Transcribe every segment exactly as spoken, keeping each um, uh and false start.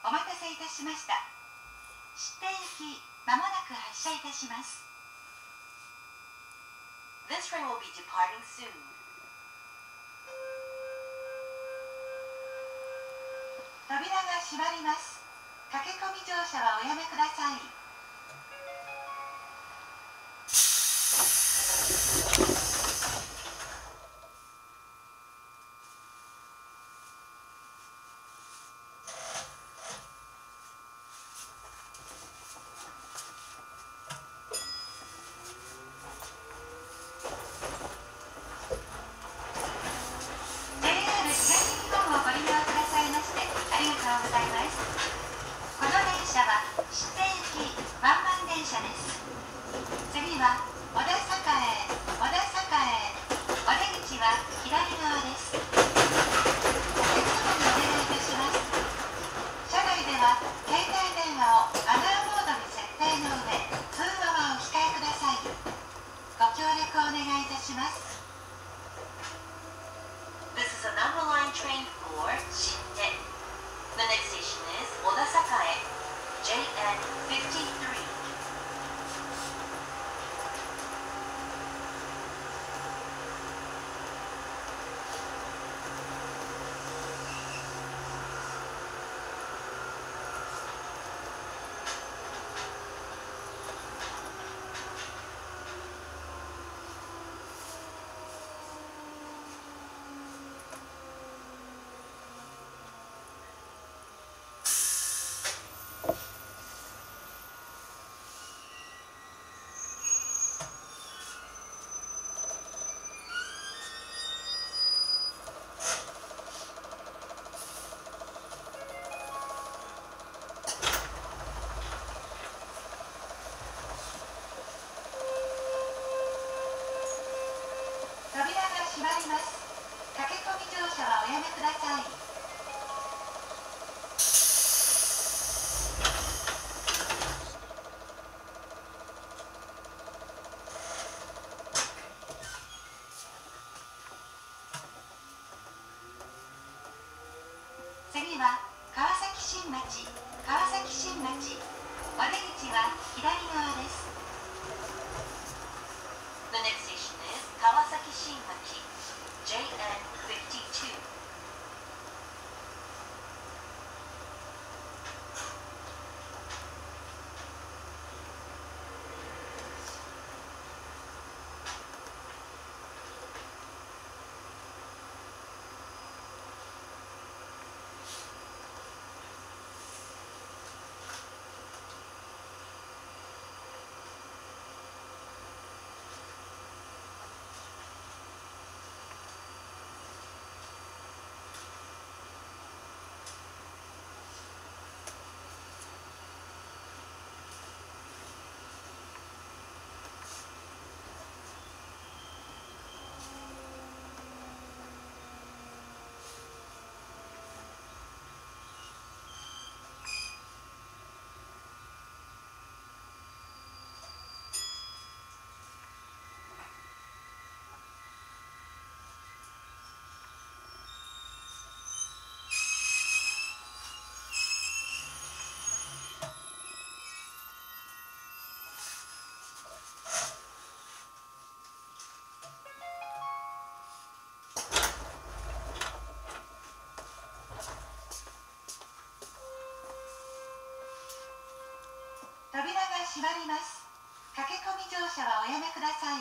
お待たせいたしました。指定行き、まもなく発車いたします。 This train will be departing soon. 扉が閉まります。駆け込み乗車はおやめください。ありがとうございます。この電車は指定行きワンマン電車です。次は小田栄、小田栄、お出口は左側です。お客様にお願いいたします。車内では携帯電話をマナーモードに設定の上、通話はお控えください。ご協力お願いいたします。 This is a number line train for Shite.The next station is Odasakae, J N fifty-three. 閉まります。駆け込み乗車はおやめください。次は川崎新町、川崎新町、お出口は左側です。 The next station is Kawasaki Shinmachi, J N fifty-two. 扉が閉まります。駆け込み乗車はおやめください。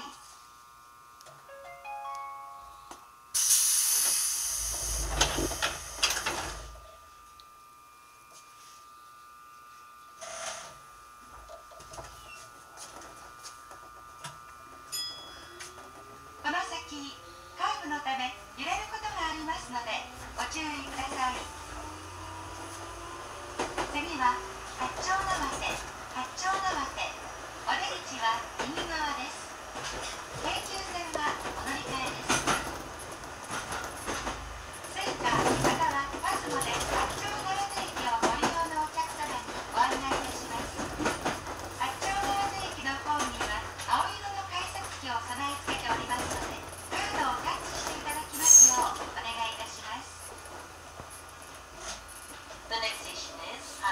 この先、カーブのため揺れることがありますのでご注意ください。次は八丁畷、八丁畷、お出口は右側です。京急線はお乗り換えです。スイカまたはパスモで八丁畷駅をご利用のお客様にご案内いたします。八丁畷駅のホームには青色の改札機を備え付けておりますので、カードをタッチしていただきますようお願いいたします。 The next station is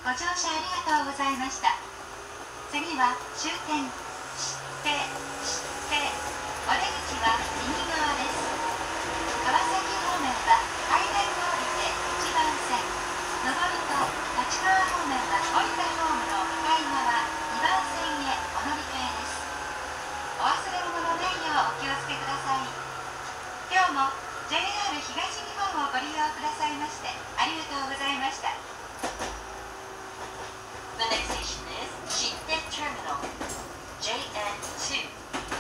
ご乗車ありがとうございました。次は終点、知って、知って、お出口は右側です。川崎方面は海田を降りていちばん線、上りと立川方面は降りたホームの向かい側にばん線へお乗り換えです。お忘れ物のないようお気をつけください。今日も ジェイアール 東日本をご利用くださいましてありがとうございました。 The next station is Shite Terminal,ジェイエヌツー.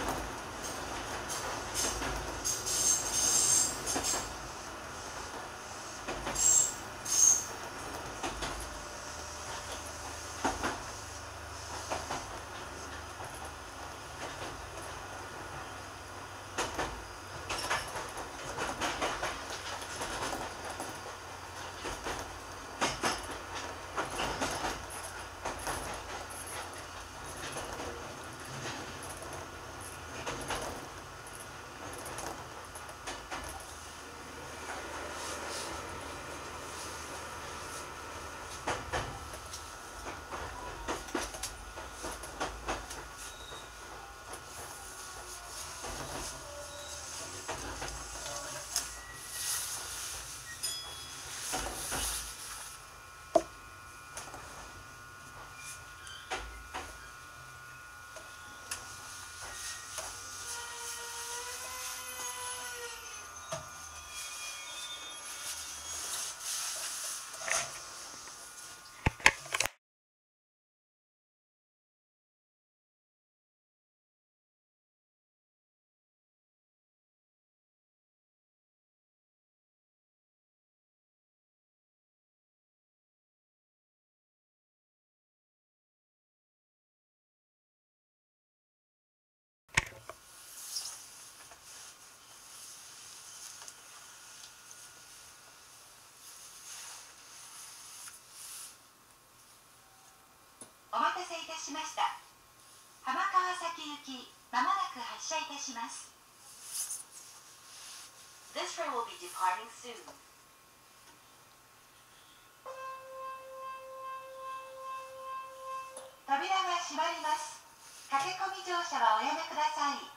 お待たせいたしました。浜川崎行き、まもなく発車いたします。 This train will be departing soon. 扉が閉まります。駆け込み乗車はおやめください。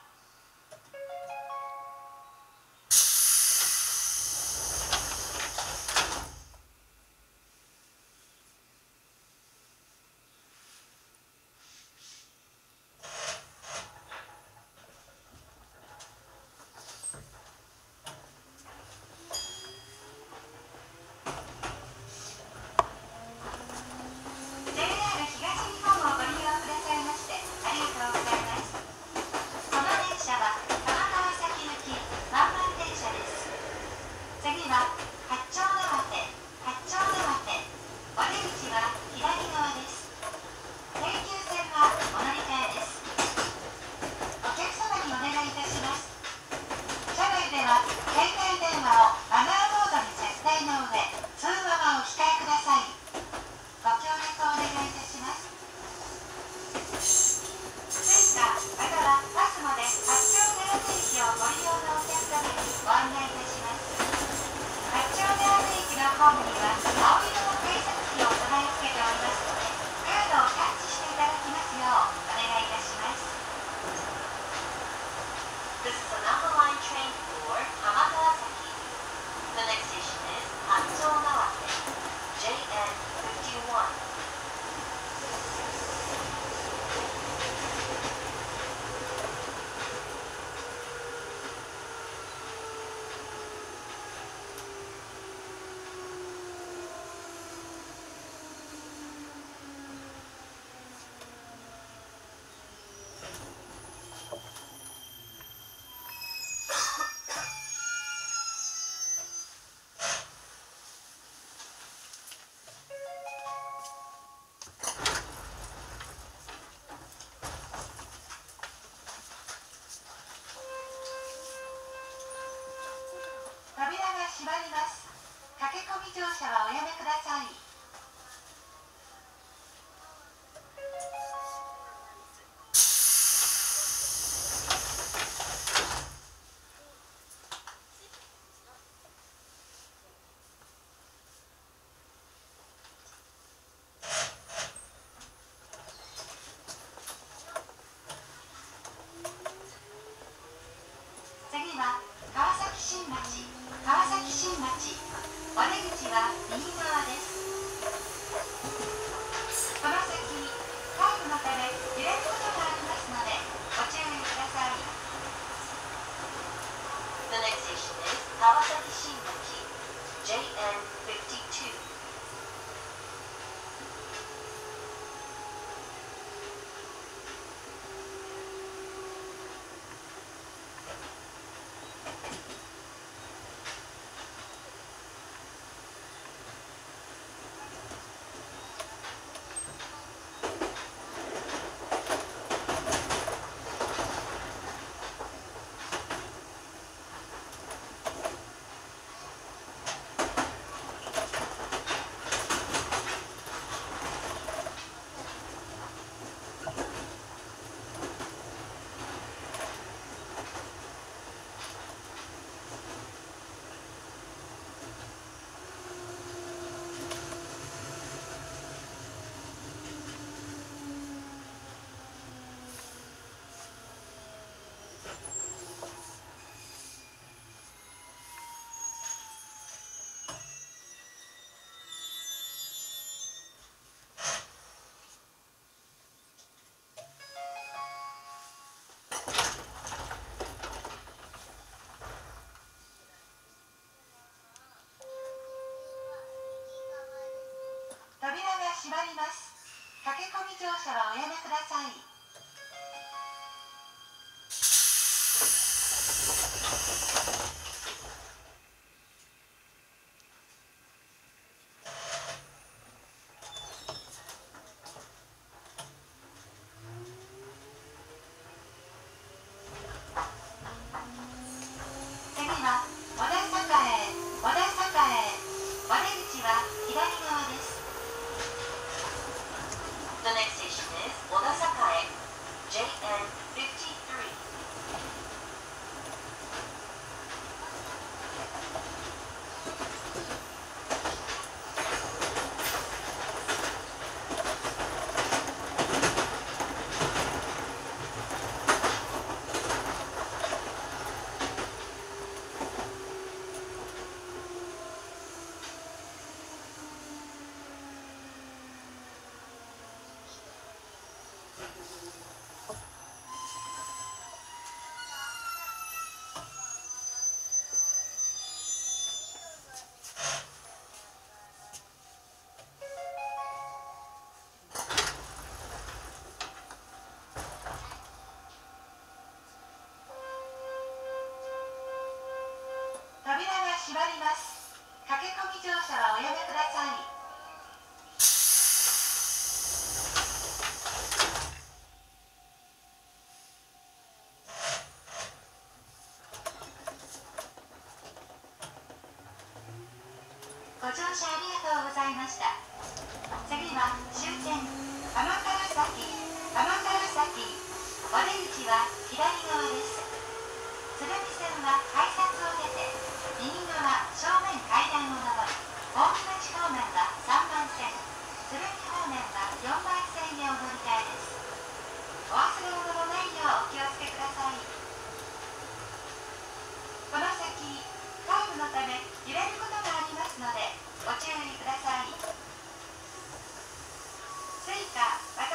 閉まります。駆け込み乗車はおやめください。 川崎新駅 ジェイエヌフィフティーツー。 扉が閉まります。駆け込み乗車はおやめください。次は小田栄、小田栄、お出口は左側です。 The next station is 小田栄 ジェイエヌフィフティースリー。 扉が閉まります。駆け込み乗車はおやめください。ご乗車ありがとうございました。次は終点浜川崎、浜川崎、お出口は左側です。鶴見線は改札を出て右側正面階段を上り、大木町方面はさんばん線、鶴見方面はよんばん線へお乗り換えです。お忘れ物のないようお気をつけください。この先カーブのため揺れることがありますのでご注意ください。スイカ